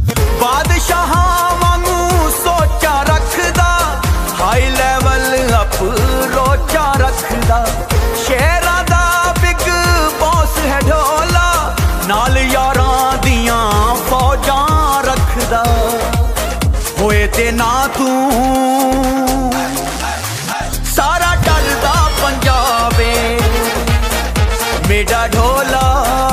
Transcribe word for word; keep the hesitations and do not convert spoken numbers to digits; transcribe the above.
बादशाहां वांगू सोचा रखदा, हाई लेवल अप्रोचा रखदा। शेरां दा बिग बॉस है ढोला, नाल यारां दियां फौजां रखदा। होए ते ना तू सारा डरदा पंजाबे, मेरा ढोला